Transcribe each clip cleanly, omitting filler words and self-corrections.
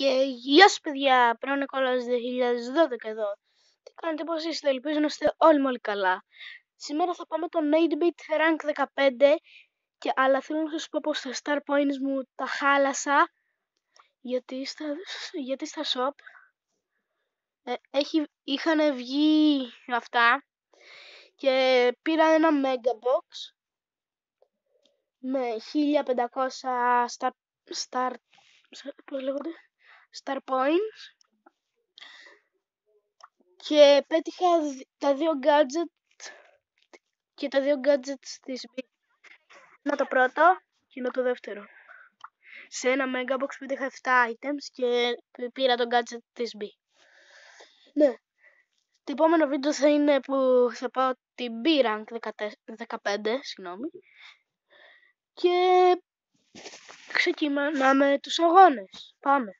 Και γεια σας παιδιά, πρώην Νικόλαος 2012 εδώ. Τι κάνετε, πώς είστε, ελπίζω να είστε όλοι καλά. Σήμερα θα πάμε τον 8-bit rank 15 αλλά θέλω να σας πω πως τα star points μου τα χάλασα γιατί στα shop είχαν βγει αυτά και πήρα ένα mega box με 1500 star points και πέτυχα τα δύο gadgets της B. Να το πρώτο και να το δεύτερο. Σε ένα mega box πέτυχα 7 items και πήρα το gadget της B. Ναι. Το επόμενο βίντεο θα είναι που θα πάω την B rank 15, και ξεκινάμε τους αγώνες. Πάμε.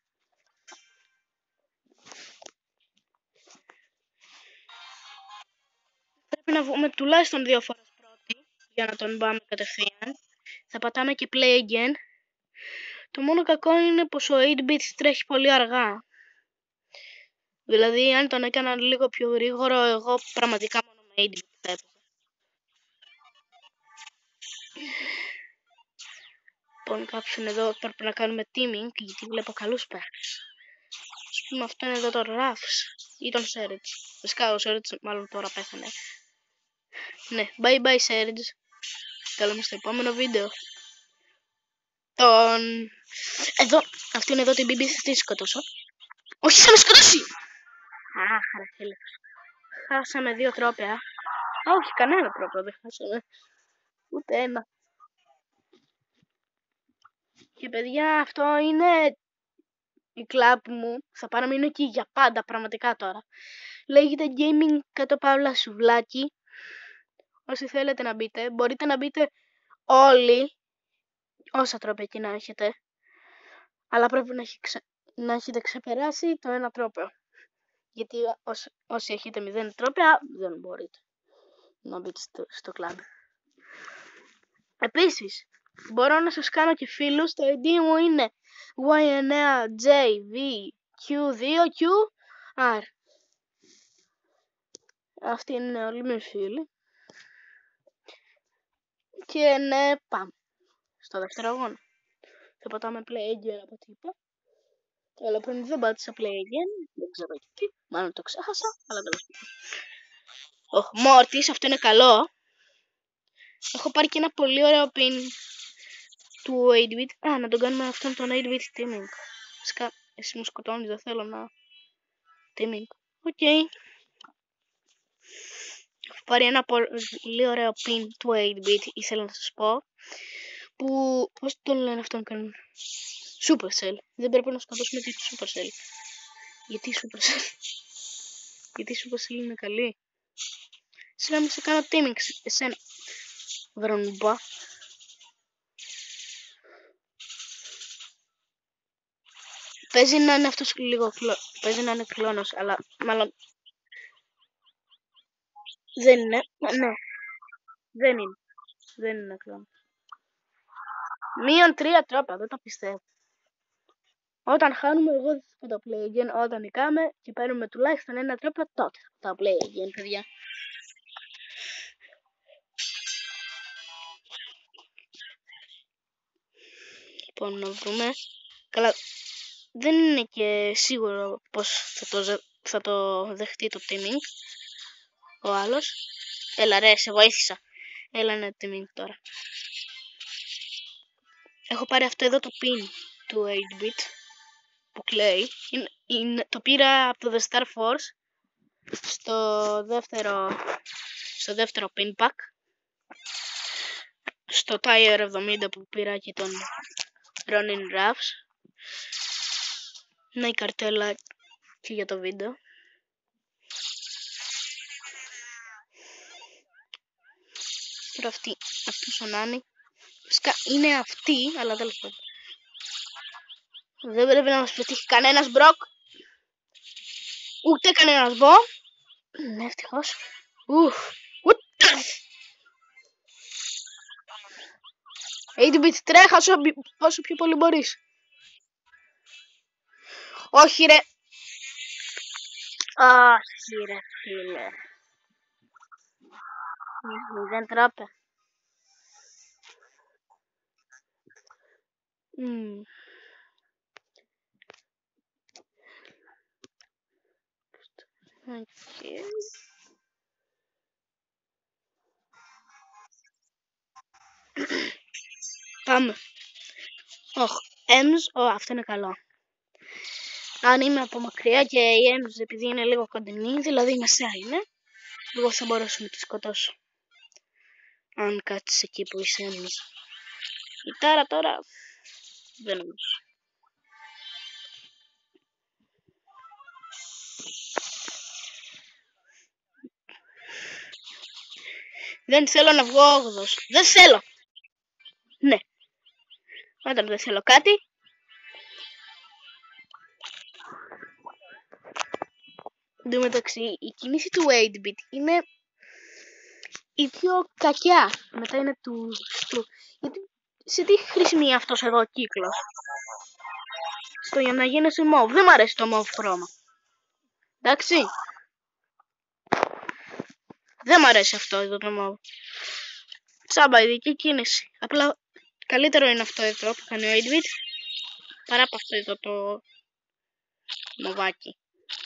Πρέπει να βγούμε τουλάχιστον 2 φορές πρώτοι για να τον πάμε κατευθείαν. Θα πατάμε και play again. Το μόνο κακό είναι πως ο 8-bit τρέχει πολύ αργά. Δηλαδή αν τον έκανα λίγο πιο γρήγορο, εγώ πραγματικά μόνο με 8-bit θα έπαιζα. Λοιπόν, κάποιον εδώ πρέπει να κάνουμε teaming γιατί βλέπω καλούς παίκτες. Ας πούμε αυτό είναι εδώ το Ruffs ή τον Serge. Φυσικά ο Serge μάλλον τώρα πέθανε. Ναι, bye bye Serge. Καλούμε στο επόμενο βίντεο. Εδώ, αυτή είναι εδώ την BB, θα τη σκοτώσω. Όχι, θα με σκοτώσει! Χαρακτήλες. Χάσαμε 2 τρόπια. Όχι, κανένα τρόπο δεν χάσαμε. Ούτε ένα. Και παιδιά, αυτό είναι η κλαμπ μου. Θα παραμείνω εκεί για πάντα, πραγματικά τώρα. Λέγεται Gaming κάτω παύλα σουβλάκι. Όσοι θέλετε να μπείτε, μπορείτε να μπείτε όλοι, όσα τρόπια εκεί να έχετε. Αλλά πρέπει να έχετε ξεπεράσει το ένα τρόπιο. Γιατί όσοι έχετε 0 τρόπια, δεν μπορείτε να μπείτε στο κλαμπ. Επίσης, μπορώ να σας κάνω και φίλους. Το ID μου είναι Y9JVQ2QR. Αυτοί είναι όλοι mes φίλοι. Και ναι, πάμε στο δεύτερο αγώνα. Θα πατάμε play again από ό,τι είπα. Αλλά πριν δεν πάτησα play again. Δεν ξέρω γιατί. Μάλλον το ξέχασα. Αλλά δεν το Mortis, αυτό είναι καλό. Έχω πάρει και ένα πολύ ωραίο pin του 8-bit. Να τον κάνουμε αυτόν τον 8-bit teaming. Φυσικά εσύ μου σκοτώνεις, δεν θέλω να teaming. Οκ. Έχω πάρει ένα πολύ ωραίο pin του 8-bit, ήθελα να σας πω. Που, πώς τον λένε αυτόν κάνουν, Supercell. Δεν πρέπει να σκοτώσουμε τη Supercell. Γιατί Supercell? Γιατί Supercell είναι καλή. Σειρά να σε κάνω teaming εσένα, βρονουμπά. Παίζει να είναι αυτός λίγο παίζει να είναι κλόνος, αλλά μάλλον δεν είναι. Ναι, δεν είναι κλόνος. Μείον 3 τρόπια, δεν το πιστεύω. Όταν χάνουμε, εγώ δεν θα το play again. Όταν νικάμε και παίρνουμε τουλάχιστον ένα τρόπο, τότε θα το play again, παιδιά. Λοιπόν, να βρούμε. Καλά, δεν είναι και σίγουρο πως θα το δεχτεί το teaming ο άλλος. Έλα ρε, σε βοήθησα. Έλα να teaming τώρα. Έχω πάρει αυτό εδώ το pin του 8-bit που κλαίει. Το πήρα από το The Star Force στο δεύτερο pin pack. Στο Tier 70 που πήρα και τον Ronin Ruffs. Να η καρτέλα και για το βίντεο. Τώρα αυτός ο Νάνι. Φυσικά είναι αυτή, αλλά τέλος πάντων. Δεν πρέπει να μας πετύχει κανένας Μπροκ. Ούτε κανένας Μπο. Ναι, ευτυχώς. Ούτε. 8-bit τρέχα όσο πιο πολύ μπορείς. Όχι ρε. Όχι ρε φίλε. Δεν τράπε. Okay. Πάμε. Αυτό είναι καλό. Αν είμαι από μακριά και η Ems επειδή είναι λίγο κοντινή, δηλαδή μεσαία είναι, εγώ θα μπορέσω να τη σκοτώσω. Αν κάτσεις εκεί που είσαι Ems. Η Τάρα τώρα δεν νομίζω. Δεν θέλω να βγω 8ος. Δεν θέλω. Ναι. Όταν δεν θέλω κάτι. Εν τω μεταξύ, η κίνηση του 8-bit είναι η πιο κακιά. Μετά είναι του... Γιατί σε τι χρησιμοποιεί αυτός εδώ ο κύκλος? Στο για να γίνεσαι μοβ. Δεν μ' αρέσει το μοβ χρώμα. Εντάξει. Δεν μ' αρέσει αυτό εδώ το μοβ. Τσάμπα ειδική κίνηση. Απλά καλύτερο είναι αυτό εδώ που κάνει ο 8-bit παρά από αυτό εδώ το μοβάκι.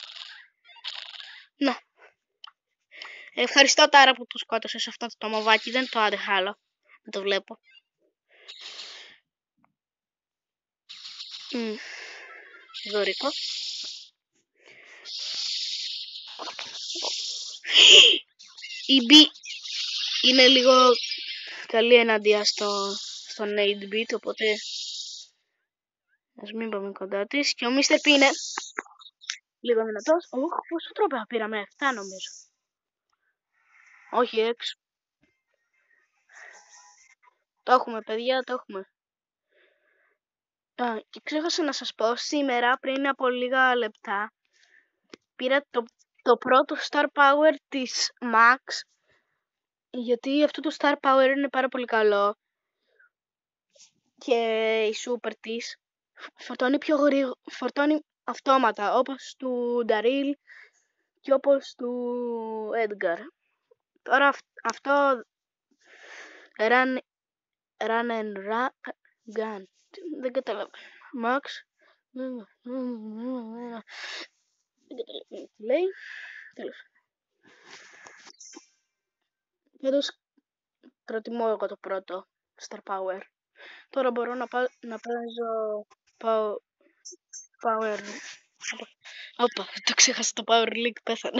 Να. Ευχαριστώ Τάρα που το σκότωσες αυτό το μοβάκι. Δεν το άντεχα άλλο. Δεν το βλέπω. Δωρικό. Η B είναι λίγο καλή εναντία στον 8-bit, οπότε ας μην πάμε κοντά της. Και ο Mr. P είναι λίγο δυνατός. Πόσο τρόπια πήραμε? 7 νομίζω. Όχι 6. Το έχουμε παιδιά, το έχουμε. Και ξέχασα να σας πω, σήμερα πριν από λίγα λεπτά πήρα το πρώτο Star Power της Max, γιατί αυτό το Star Power είναι πάρα πολύ καλό και η Super της φορτώνει πιο γρήγορα, φορτώνει αυτόματα, όπως του Daryl και όπως του Edgar. Τώρα αυτό run and gun. Δεν καταλαβαίνω. Max. Δεν καταλαβαίνω τι λέει. Τέλος. Πάντως προτιμώ εγώ το πρώτο Star Power. Τώρα μπορώ να παίζω Power. Όπα, το ξέχασα, το Power League πέθανε.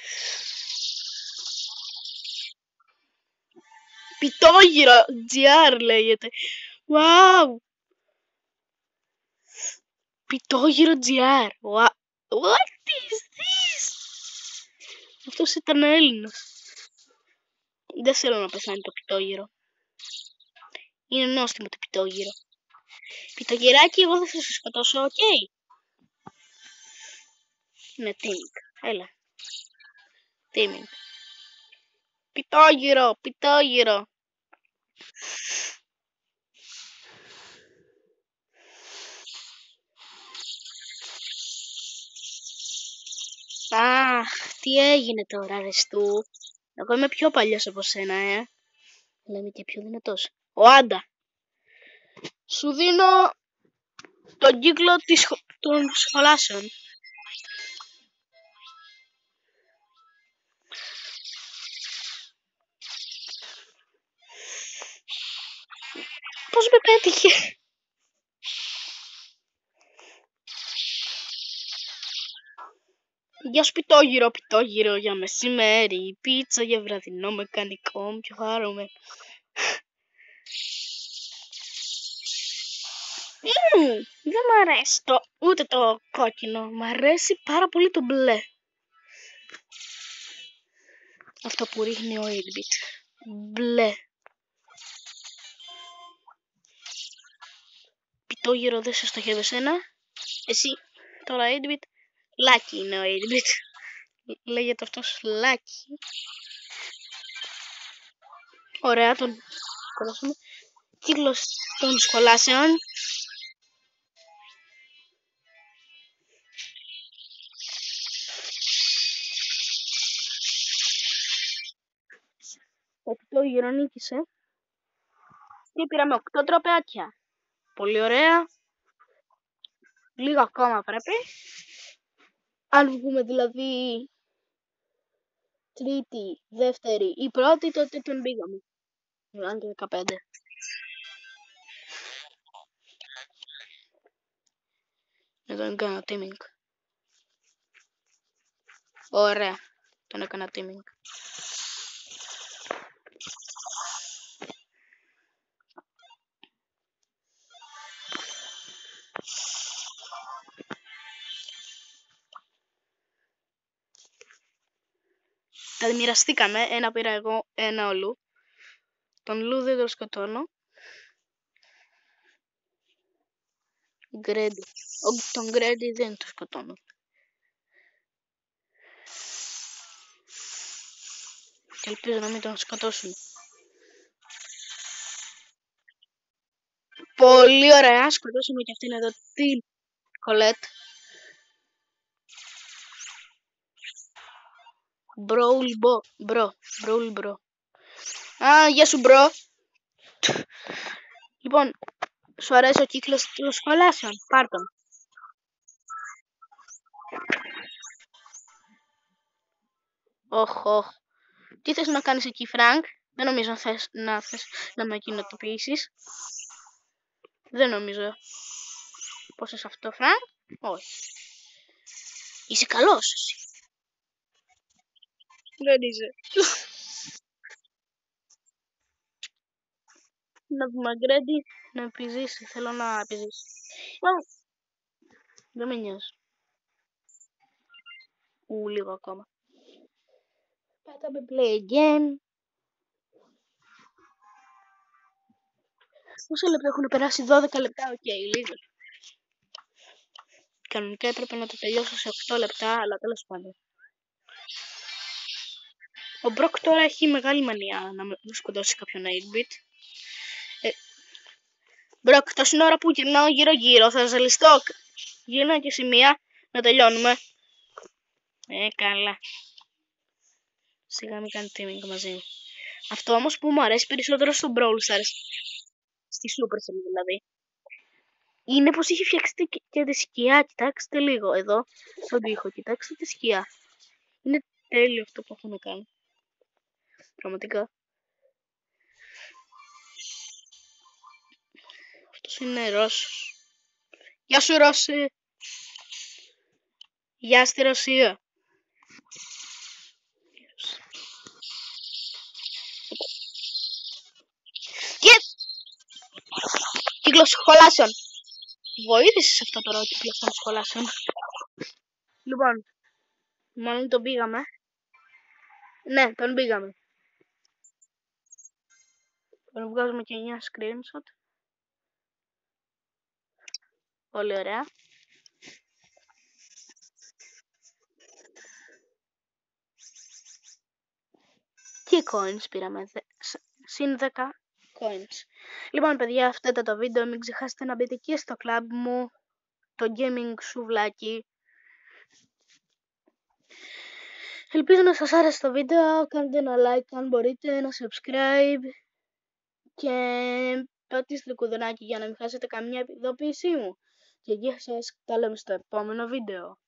Πιτόγυρο GR λέγεται. Wow. Πιτόγυρο GR. What is this? Αυτός ήταν Έλληνας. Δεν θέλω να πεθάνει το πιτόγυρο. Είναι νόστιμο το πιτόγυρο. Πιτογυράκι, εγώ δεν θα σε σκοτώσω, οκ. Ναι, teaming. Έλα. Teaming. Πιτόγυρο, πιτόγυρο. Αχ, τι έγινε τώρα ρε στου. Εγώ είμαι πιο παλιός από σένα, Λέμε και πιο δυνατός. Ο Άντα. Σου δίνω τον κύκλο των σχολάσεων. Πώς με πέτυχε? Για σπιτόγυρο, πιτόγυρο, για μεσημέρι, πίτσα για βραδινό μεκανικό, πιο χαρούμενο. Δεν μ' αρέσει ούτε το κόκκινο, μ' αρέσει πάρα πολύ το μπλε. Αυτό που ρίχνει ο 8-bit. Μπλε. Πιτόγυρο δεν σε στοχεύει εσένα. Εσύ τώρα 8-bit. Λάκι είναι ο 8-bit. Λέγεται αυτός Λάκι. Ωραία, τον σκοτώσαμε. Κύκλος των σχολάσεων. 8 γύρω νίκησε. Και πήραμε 8 τροπεάκια. Πολύ ωραία. Λίγο ακόμα πρέπει. Αν βγούμε δηλαδή τρίτη, δεύτερη ή πρώτη, τότε τον πήγαμε. Αν και 15. Εδώ έκανα teaming. Ωραία. Τον έκανα teaming. Τα μοιραστήκαμε. Ένα πήρα εγώ, ένα ο Λου. Τον Λου δεν τον σκοτώνω. Γκρέντι. Τον Γκρέντι δεν τον σκοτώνω. Και ελπίζω να μην τον σκοτώσουν. Πολύ ωραία. Σκοτώσουμε και αυτήν εδώ την Κολέτ. Μπρο. Α, γεια σου μπρο. Λοιπόν, σου αρέσει ο κύκλος των σχολάσεων. Πάρ' τον. Οχ. Τι θες να κάνεις εκεί, Φρανκ? Δεν νομίζω να με κοινοτοποιήσεις. Δεν νομίζω. Πώς είσαι αυτό, Φρανκ? Όχι. Είσαι καλός εσύ. Δεν είσαι. Να δούμε Γκρέντι να επιζήσει. Θέλω να επιζήσει. Δεν με νοιάζει. Λίγο ακόμα. Πάταμε play again. Πόσα λεπτά έχουν περάσει? 12 λεπτά. Οκ, λίγο. Κανονικά έπρεπε να το τελειώσω σε 8 λεπτά, αλλά τέλος πάντων. Ο Μπροκ τώρα έχει μεγάλη μανία να μου σκοτώσει κάποιον 8-bit. Μπροκ, τόση ώρα που γυρνάω γύρω-γύρω, θα ζαλιστώ. Γύρνα και σημεία να τελειώνουμε. Καλά. Σιγά μην κάνει teaming μαζί μου. Αυτό όμως που μου αρέσει περισσότερο στο Brawl Stars, στη Supercell δηλαδή, είναι πως είχε φτιάξει και τη σκιά. Κοιτάξτε λίγο εδώ στον τοίχο, κοιτάξτε τη σκιά. Είναι τέλειο αυτό που έχουν κάνει. Πραγματικά. Αυτός είναι Ρώσος. Γεια σου Ρώση. Γεια στη Ρωσία. Κύκλος σχολάσεων. Βοήθησες αυτό τώρα ο κύκλος των σχολάσεων. Λοιπόν, μάλλον τον πήγαμε. Ναι, τον πήγαμε. Τον βγάζουμε και 9 screenshot. Πολύ ωραία. Και coins πήραμε. Συν 10 coins. Λοιπόν παιδιά, αυτό ήταν το βίντεο. Μην ξεχάσετε να μπείτε και στο club μου, το gaming σουβλάκι. Ελπίζω να σας άρεσε το βίντεο. Κάντε ένα like αν μπορείτε, ένα subscribe και πατήστε το κουδουνάκι για να μην χάσετε καμιά ειδοποίησή μου. Και γεια σας, τα λέμε στο επόμενο βίντεο.